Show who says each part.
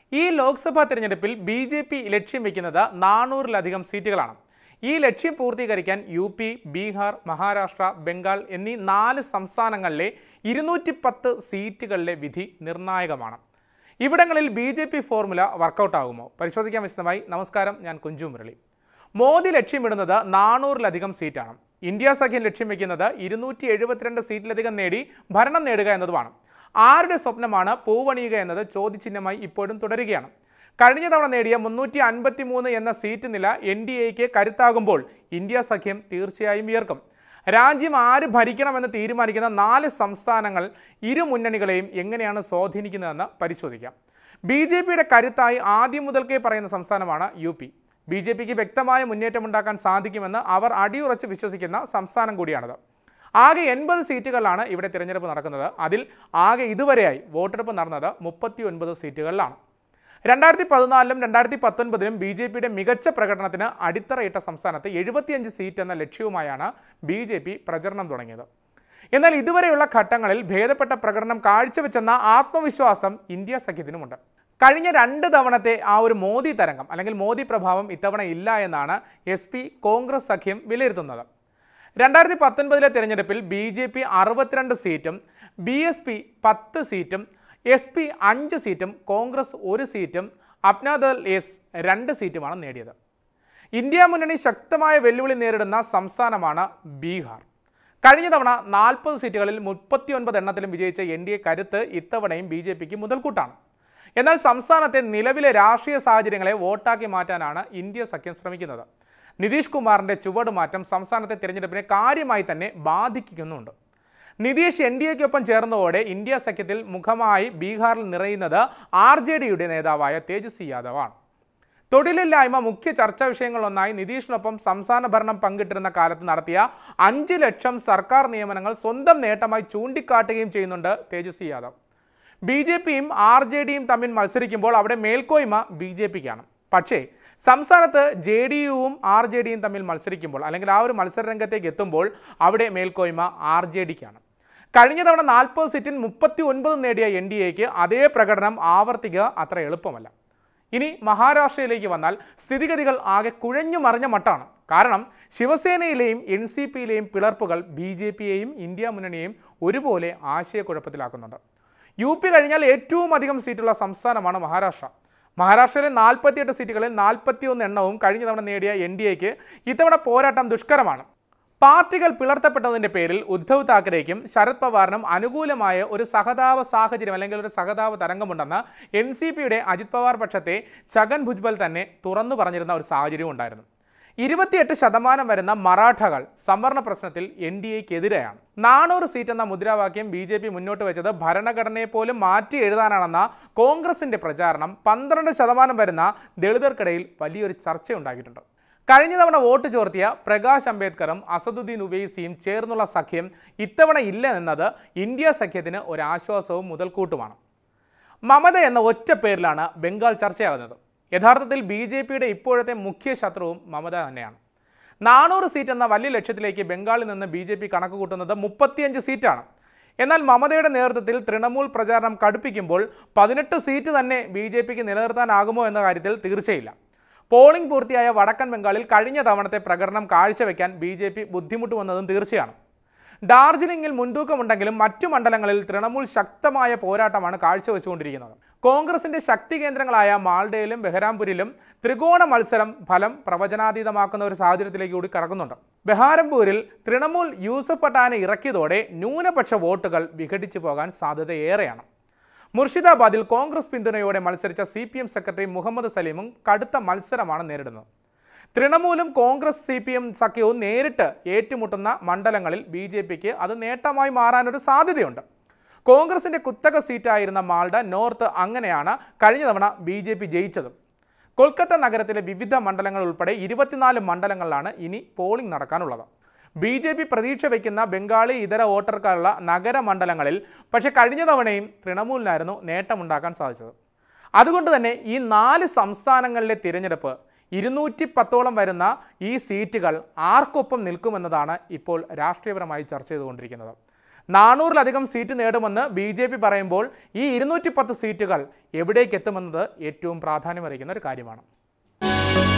Speaker 1: ഈ ലോക്സഭാ തെരഞ്ഞെടുപ്പിൽ ബി.ജെ.പി. ലക്ഷ്യം വെക്കുന്നത് 400-ലധികം സീറ്റുകളാണ്. ഈ ലക്ഷ്യം പൂർത്തീകരിക്കാൻ യു.പി., ബീഹാർ, മഹാരാഷ്ട്ര, ബംഗാൾ എന്നീ 4 സംസ്ഥാനങ്ങളിലെ 210 സീറ്റുകളിലെ വിധി നിർണായകമാണ്. ഇവിടങ്ങളിൽ ബി.ജെ.പി. ഫോർമുല വർക്കൗട്ട് ആകുമോ? പരിശോധിക്കാൻ വിശദമായി. നമസ്കാരം, ഞാൻ കുഞ്ചു മുരളി. മോദി ലക്ഷ്യമിടുന്നത് 400-ലധികം സീറ്റാണ്. ഇന്ത്യ സഖ്യം ലക്ഷ്യം വയ്ക്കുന്നത് 272 സീറ്റിലധികം നേടി ഭരണം നേടുക എന്നതുമാണ്. ആരുടെ സ്വപ്നമാണ് പൂവണിയുക എന്നത് ചോദ്യചിഹ്നമായി ഇപ്പോഴും തുടരുകയാണ്. കഴിഞ്ഞ തവണ നേടിയ 353 എന്ന സീറ്റ് നില NDAക്ക് കരുത്താകുമ്പോൾ ഇന്ത്യ സഖ്യം തീർച്ചയായും ഉയർക്കും. രാജ്യം ആര് ഭരിക്കണമെന്ന് തീരുമാനിക്കുന്ന 4 സംസ്ഥാനങ്ങൾ ഇരു മുന്നണികളെയും എങ്ങനെയാണ് സ്വാധീനിക്കുന്നതെന്ന് പരിശോധിക്കാം. ബി.ജെ.പിയുടെ കരുത്തായി ആദ്യം മുതൽക്കേ പറയുന്ന സംസ്ഥാനമാണ് യു.പി. ബി.ജെ.പിക്ക് വ്യക്തമായ മുന്നേറ്റമുണ്ടാക്കാൻ സാധിക്കുമെന്ന് അവർ അടിയുറച്ച് വിശ്വസിക്കുന്ന സംസ്ഥാനം കൂടിയാണത്. ആകെ 80 സീറ്റുകളിലാണ് ഇവിടെ തിരഞ്ഞെടുപ്പ് നടക്കുന്നത്. അതിൽ ആകെ ഇതുവരെയായി വോട്ടെടുപ്പ് നടന്നത് 39 സീറ്റുകളിലാണ്. 2014-ലും 2019-ലും ബി.ജെ.പിയുടെ മികച്ച പ്രകടനത്തിന് അടിത്തറയിട്ട സംസ്ഥാനത്ത് 75 സീറ്റ് എന്ന ലക്ഷ്യവുമായാണ് ബി.ജെ.പി. പ്രചരണം തുടങ്ങിയത്. എന്നാൽ ഇതുവരെയുള്ള ഘട്ടങ്ങളിൽ ഭേദപ്പെട്ട പ്രകടനം കാഴ്ചവെച്ചെന്ന ആത്മവിശ്വാസം ഇന്ത്യ സഖ്യത്തിനുമുണ്ട്. കഴിഞ്ഞ 2 തവണത്തെ ആ ഒരു മോദി തരംഗം അല്ലെങ്കിൽ മോദി പ്രഭാവം ഇത്തവണ ഇല്ല എന്നാണ് SP കോൺഗ്രസ് സഖ്യം വിലയിരുത്തുന്നത്. 2019-ലെ തെരഞ്ഞെടുപ്പിൽ ബി.ജെ.പി. 62 സീറ്റും BSP 10 സീറ്റും SP 5 സീറ്റും കോൺഗ്രസ് 1 സീറ്റും അപ്നാദൾ S 2 സീറ്റുമാണ് നേടിയത്. ഇന്ത്യ മുന്നണി ശക്തമായ വെല്ലുവിളി നേരിടുന്ന സംസ്ഥാനമാണ് ബീഹാർ. കഴിഞ്ഞ തവണ 40 സീറ്റുകളിൽ 39 എണ്ണത്തിലും വിജയിച്ച NDA കരുത്ത് ഇത്തവണയും ബി.ജെ.പിക്ക് മുതൽക്കൂട്ടാണ്. എന്നാൽ സംസ്ഥാനത്തെ നിലവിലെ രാഷ്ട്രീയ സാഹചര്യങ്ങളെ വോട്ടാക്കി മാറ്റാനാണ് ഇന്ത്യ സഖ്യം ശ്രമിക്കുന്നത്. നിതീഷ് കുമാറിൻ്റെ ചുവടുമാറ്റം സംസ്ഥാനത്തെ തിരഞ്ഞെടുപ്പിനെ കാര്യമായി തന്നെ ബാധിക്കുന്നുണ്ട്. നിതീഷ് NDAക്കൊപ്പം ചേർന്നതോടെ ഇന്ത്യ സഖ്യത്തിൽ മുഖമായി ബീഹാറിൽ നിറയുന്നത് RJDയുടെ നേതാവായ തേജസ്വി യാദവാണ്. തൊഴിലില്ലായ്മ മുഖ്യ ചർച്ചാ വിഷയങ്ങളൊന്നായി നിതീഷിനൊപ്പം സംസ്ഥാന ഭരണം പങ്കിട്ടിരുന്ന കാലത്ത് നടത്തിയ 5 ലക്ഷം സർക്കാർ നിയമനങ്ങൾ സ്വന്തം നേട്ടമായി ചൂണ്ടിക്കാട്ടുകയും ചെയ്യുന്നുണ്ട് തേജസ്വി യാദവ്. ബി.ജെ.പിയും RJDയും തമ്മിൽ മത്സരിക്കുമ്പോൾ അവിടെ മേൽക്കോയ്മ ബി.ജെ.പിക്കാണ്. പക്ഷേ സംസ്ഥാനത്ത് JDUവും RJDയും തമ്മിൽ മത്സരിക്കുമ്പോൾ അല്ലെങ്കിൽ ആ ഒരു മത്സരരംഗത്തേക്ക് എത്തുമ്പോൾ അവിടെ മേൽക്കോയ്മ RJDക്കാണ്. കഴിഞ്ഞ തവണ 40 സീറ്റിൽ 39 നേടിയ NDAക്ക് അതേ പ്രകടനം ആവർത്തിക്കുക അത്ര എളുപ്പമല്ല. ഇനി മഹാരാഷ്ട്രയിലേക്ക് വന്നാൽ സ്ഥിതിഗതികൾ ആകെ കുഴഞ്ഞു മറിഞ്ഞ മട്ടാണ്. കാരണം ശിവസേനയിലെയും NCPയിലെയും പിളർപ്പുകൾ ബി.ജെ.പിയെയും ഇന്ത്യ മുന്നണിയെയും ഒരുപോലെ ആശയക്കുഴപ്പത്തിലാക്കുന്നുണ്ട്. യു.പി. കഴിഞ്ഞാൽ ഏറ്റവും അധികം സീറ്റുള്ള സംസ്ഥാനമാണ് മഹാരാഷ്ട്ര. മഹാരാഷ്ട്രയിലെ 48 സീറ്റുകളിൽ 41 എണ്ണവും കഴിഞ്ഞ തവണ നേടിയ NDAക്ക് ഇത്തവണ പോരാട്ടം ദുഷ്കരമാണ്. പാർട്ടികൾ പിളർത്തപ്പെട്ടതിൻ്റെ പേരിൽ ഉദ്ധവ് താക്കറേക്കും ശരത് പവാറിനും അനുകൂലമായ ഒരു സഹതാപ സാഹചര്യം അല്ലെങ്കിൽ ഒരു സഹതാപ തരംഗമുണ്ടെന്ന് NCPയുടെ അജിത് പവാർ പക്ഷത്തെ ഛഗൻ ഭുജ്ബൽ തന്നെ തുറന്നു പറഞ്ഞിരുന്ന ഒരു സാഹചര്യവും ഉണ്ടായിരുന്നു. 28% വരുന്ന മറാഠകൾ സംവരണ പ്രശ്നത്തിൽ NDAക്കെതിരെയാണ്. 400 സീറ്റ് എന്ന മുദ്രാവാക്യം ബി.ജെ.പി. മുന്നോട്ട് വെച്ചത് ഭരണഘടനയെ പോലും മാറ്റി എഴുതാനാണെന്ന കോൺഗ്രസിൻ്റെ പ്രചാരണം 12% വരുന്ന ദളിതർക്കിടയിൽ വലിയൊരു ചർച്ചയുണ്ടാക്കിയിട്ടുണ്ട്. കഴിഞ്ഞ തവണ വോട്ട് ചോർത്തിയ പ്രകാശ് അംബേദ്കറും അസദുദ്ദീൻ ഉവൈസിയും ചേർന്നുള്ള സഖ്യം ഇത്തവണ ഇല്ല എന്നത് ഇന്ത്യ സഖ്യത്തിന് ഒരാശ്വാസവും മുതൽക്കൂട്ടുമാണ്. മമത എന്ന ഒറ്റ പേരിലാണ് ബംഗാൾ ചർച്ചയാകുന്നത്. യഥാർത്ഥത്തിൽ ബി.ജെ.പിയുടെ ഇപ്പോഴത്തെ മുഖ്യ ശത്രുവും മമത തന്നെയാണ്. 400 സീറ്റ് എന്ന വലിയ ലക്ഷ്യത്തിലേക്ക് ബംഗാളിൽ നിന്ന് ബി.ജെ.പി. കണക്ക് കൂട്ടുന്നത് 35 സീറ്റാണ്. എന്നാൽ മമതയുടെ നേതൃത്വത്തിൽ തൃണമൂൽ പ്രചാരണം കടുപ്പിക്കുമ്പോൾ 18 സീറ്റ് തന്നെ ബി.ജെ.പിക്ക് നിലനിർത്താനാകുമോ എന്ന കാര്യത്തിൽ തീർച്ചയില്ല. പോളിംഗ് പൂർത്തിയായ വടക്കൻ ബംഗാളിൽ കഴിഞ്ഞ തവണത്തെ പ്രകടനം കാഴ്ചവെക്കാൻ ബി.ജെ.പി. ബുദ്ധിമുട്ടുവന്നതും തീർച്ചയാണ്. ഡാർജിലിംഗിൽ മുൻതൂക്കമുണ്ടെങ്കിലും മറ്റു മണ്ഡലങ്ങളിൽ തൃണമൂൽ ശക്തമായ പോരാട്ടമാണ് കാഴ്ചവെച്ചുകൊണ്ടിരിക്കുന്നത്. കോൺഗ്രസിന്റെ ശക്തി കേന്ദ്രങ്ങളായ മാൾഡയിലും ബെഹ്റാംപൂരിലും ത്രികോണ മത്സരം ഫലം പ്രവചനാതീതമാക്കുന്ന ഒരു സാഹചര്യത്തിലേക്ക് കൂടി കടക്കുന്നുണ്ട്. ബെഹാരംപൂരിൽ തൃണമൂൽ യൂസഫ് പട്ടാനെ ഇറക്കിയതോടെ ന്യൂനപക്ഷ വോട്ടുകൾ വിഘടിച്ചു പോകാൻ സാധ്യതയേറെയാണ്. മുർഷിദാബാദിൽ കോൺഗ്രസ് പിന്തുണയോടെ മത്സരിച്ച CPM സെക്രട്ടറി മുഹമ്മദ് സലീമും കടുത്ത മത്സരമാണ് നേരിടുന്നത്. തൃണമൂലും കോൺഗ്രസ് CPM സഖ്യവും നേരിട്ട് ഏറ്റുമുട്ടുന്ന മണ്ഡലങ്ങളിൽ ബി.ജെ.പിക്ക് അത് നേട്ടമായി മാറാനൊരു സാധ്യതയുണ്ട്. കോൺഗ്രസിൻ്റെ കുത്തക സീറ്റായിരുന്ന മാൾഡ നോർത്ത് അങ്ങനെയാണ് കഴിഞ്ഞ തവണ ബി.ജെ.പി. ജയിച്ചത്. കൊൽക്കത്ത നഗരത്തിലെ വിവിധ മണ്ഡലങ്ങൾ ഉൾപ്പെടെ 24 മണ്ഡലങ്ങളിലാണ് ഇനി പോളിംഗ് നടക്കാനുള്ളത്. ബി.ജെ.പി. പ്രതീക്ഷ വയ്ക്കുന്ന ബംഗാളി ഇതര വോട്ടർക്കാരുള്ള നഗരമണ്ഡലങ്ങളിൽ പക്ഷേ കഴിഞ്ഞ തവണയും തൃണമൂലിനായിരുന്നു നേട്ടമുണ്ടാക്കാൻ സാധിച്ചത്. അതുകൊണ്ട് തന്നെ ഈ 4 സംസ്ഥാനങ്ങളിലെ തിരഞ്ഞെടുപ്പ് 210ഓളം വരുന്ന ഈ സീറ്റുകൾ ആർക്കൊപ്പം നിൽക്കുമെന്നതാണ് ഇപ്പോൾ രാഷ്ട്രീയപരമായി ചർച്ച ചെയ്തുകൊണ്ടിരിക്കുന്നത്. 400-ലധികം സീറ്റ് നേടുമെന്ന് BJP പറയുമ്പോൾ ഈ 210 സീറ്റുകൾ എവിടേക്ക് എത്തുമെന്നത് ഏറ്റവും പ്രാധാന്യമറിയിക്കുന്ന ഒരു കാര്യമാണ്.